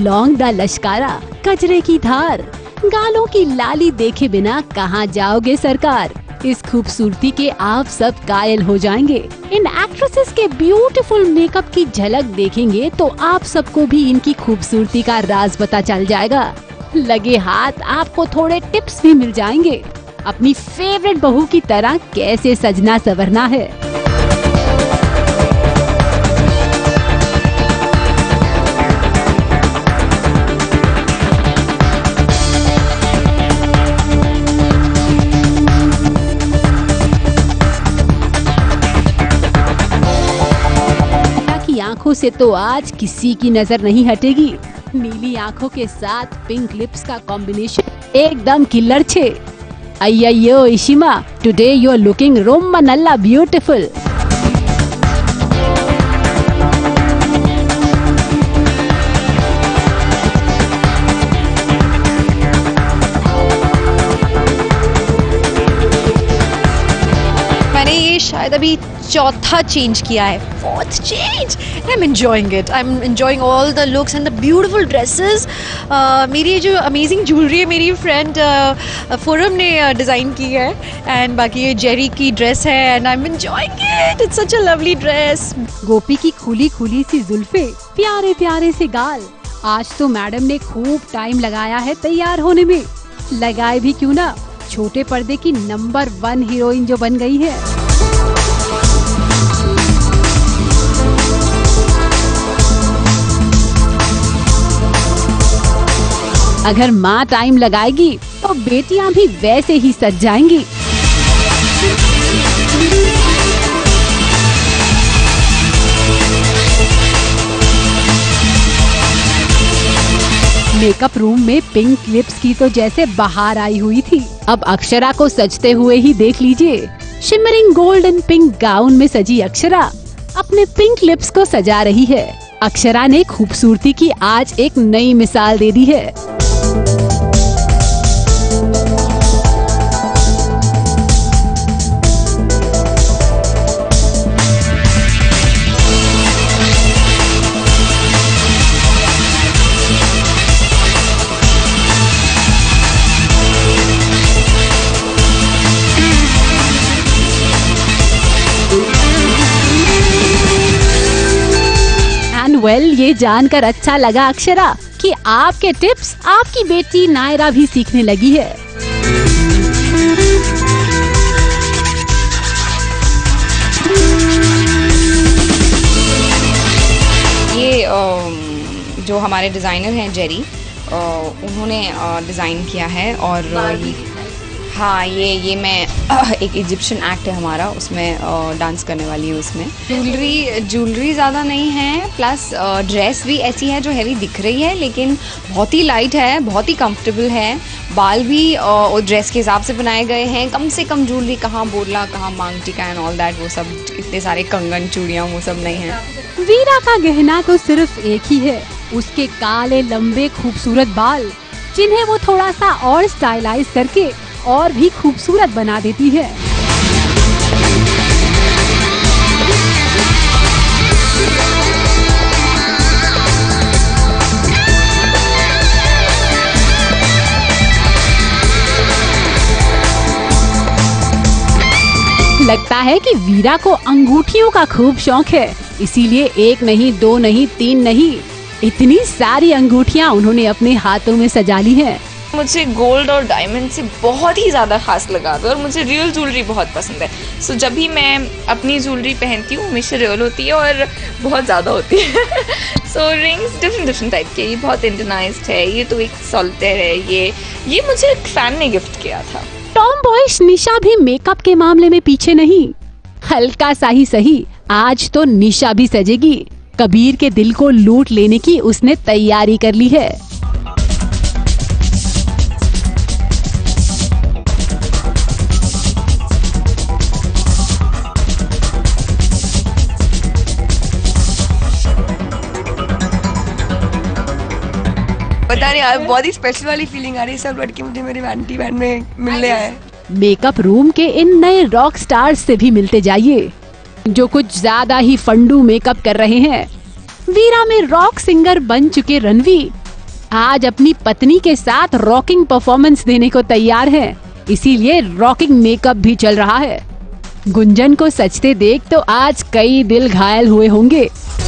लौंग दा लश्कारा, कचरे की धार, गालों की लाली देखे बिना कहाँ जाओगे सरकार। इस खूबसूरती के आप सब कायल हो जाएंगे। इन एक्ट्रेसेस के ब्यूटीफुल मेकअप की झलक देखेंगे तो आप सबको भी इनकी खूबसूरती का राज पता चल जाएगा। लगे हाथ आपको थोड़े टिप्स भी मिल जाएंगे, अपनी फेवरेट बहू की तरह कैसे सजना संवरना है। आँखों से तो आज किसी की नजर नहीं हटेगी। नीली आँखों के साथ पिंक लिप्स का कॉम्बिनेशन एकदम किलर छे। अय्यो Ishima, today you are looking रोम्मा नल्ला ब्यूटीफुल। मैंने ये शायद अभी चौथा चेंज किया है, fourth change. I am enjoying it, I am enjoying all the looks and the beautiful dresses. मेरी जो अमेजिंग ज्वेलरी है मेरी फ्रेंड फोरम ने डिज़ाइन की है, एंड बाकी ये जेरी की ड्रेस है and I am enjoying it, it's such a lovely dress. Gopi की खुली खुली सी जुल्फे, प्यारे प्यारे से गाल। आज तो मैडम ने खूब टाइम लगाया है तैयार होने में। लगाए भी क्यों ना, छोटे पर्दे की नंबर 1 हीरोइन जो बन गई है। अगर माँ टाइम लगाएगी तो बेटियां भी वैसे ही सज जाएंगी। मेकअप रूम में पिंक लिप्स की तो जैसे बाहर आई हुई थी। अब अक्षरा को सजते हुए ही देख लीजिए। Shimmering gold and pink gown में सजी अक्षरा अपने पिंक लिप्स को सजा रही है। अक्षरा ने खूबसूरती की आज एक नई मिसाल दे दी है। ये जानकर अच्छा लगा अक्षरा कि आपके टिप्स आपकी बेटी नायरा भी सीखने लगी है। ये जो हमारे डिज़ाइनर हैं जेरी, उन्होंने डिज़ाइन किया है। और हाँ, ये मैं एक इजिप्शियन एक्ट है हमारा, उसमें डांस करने वाली हूँ। उसमें ज्वेलरी ज़्यादा नहीं है, प्लस ड्रेस भी ऐसी है जो हैवी दिख रही है लेकिन बहुत ही लाइट है, बहुत ही कंफर्टेबल है। बाल भी ड्रेस के हिसाब से बनाए गए हैं। कम से कम ज्वेलरी, कहाँ बोला, कहाँ मांग टीका एंड ऑल दैट, वो सब इतने सारे कंगन चूड़ियाँ वो सब नहीं है। वीरा का गहना तो सिर्फ एक ही है, उसके काले लंबे खूबसूरत बाल, जिन्हें वो थोड़ा सा और स्टाइलाइज करके और भी खूबसूरत बना देती है। लगता है कि वीरा को अंगूठियों का खूब शौक है, इसीलिए 1 नहीं 2 नहीं 3 नहीं, इतनी सारी अंगूठियां उन्होंने अपने हाथों में सजा ली है। मुझे गोल्ड और डायमंड से बहुत ही ज़्यादा खास लगा और मुझे रियल ज्वेलरी बहुत पसंद है। सो जब भी मैं अपनी ज्वेलरी पहनती हूँ हमेशा रियल होती है और बहुत ज़्यादा होती है। सो रिंग्स डिफरेंट टाइप के, ये बहुत इंटरनाइज्ड है, ये तो एक सॉल्टेयर है। ये मुझे एक फैन ने गिफ्ट किया था। टॉम बॉयज निशा भी मेकअप के मामले में पीछे नहीं। हल्का सा ही सही, आज तो निशा भी सजेगी। कबीर के दिल को लूट लेने की उसने तैयारी कर ली है। पता नहीं यार, बहुत ही स्पेशल वाली फीलिंग आ रही है। सब लड़के मुझे मेरे वैनिटी वैन में मिलने आए। मेकअप रूम के इन नए रॉक स्टार्स से भी मिलते जाइए, जो कुछ ज्यादा ही फंडू मेकअप कर रहे हैं। वीरा में रॉक सिंगर बन चुके रणवीर आज अपनी पत्नी के साथ रॉकिंग परफॉर्मेंस देने को तैयार हैं। इसीलिए रॉकिंग मेकअप भी चल रहा है। गुंजन को सजते देख तो आज कई दिल घायल हुए होंगे।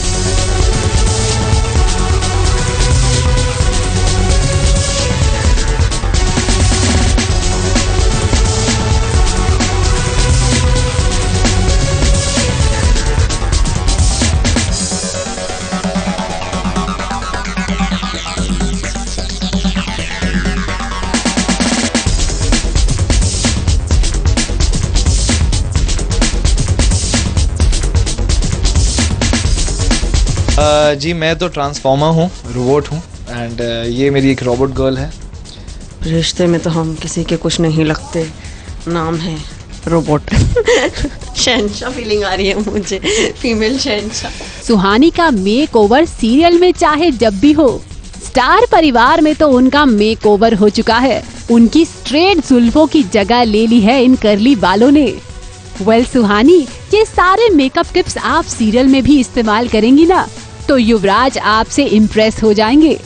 जी मैं तो ट्रांसफॉर्मर हूँ, रोबोट हूँ एंड ये मेरी एक रोबोट गर्ल है। रिश्ते में तो हम किसी के कुछ नहीं लगते, नाम है रोबोट। शहंशाह फीलिंग आ रही है मुझे, फीमेल शहंशाह। सुहानी का मेकओवर सीरियल में चाहे जब भी हो, स्टार परिवार में तो उनका मेकओवर हो चुका है। उनकी स्ट्रेट जुल्फों की जगह ले ली है इन कर्ली बालों ने। वेल सुहानी, ये सारे मेकअप टिप्स आप सीरियल में भी इस्तेमाल करेंगी ना, तो युवराज आपसे इम्प्रेस हो जाएंगे।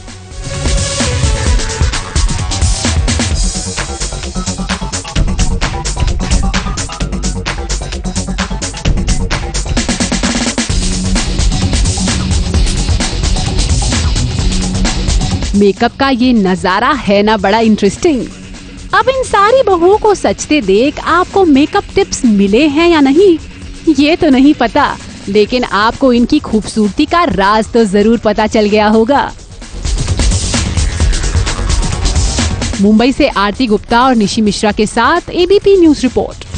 मेकअप का ये नजारा है ना बड़ा इंटरेस्टिंग। अब इन सारी बहुओं को सजते देख आपको मेकअप टिप्स मिले हैं या नहीं, ये तो नहीं पता, लेकिन आपको इनकी खूबसूरती का राज तो जरूर पता चल गया होगा। मुंबई से आरती गुप्ता और निशी मिश्रा के साथ एबीपी न्यूज रिपोर्ट।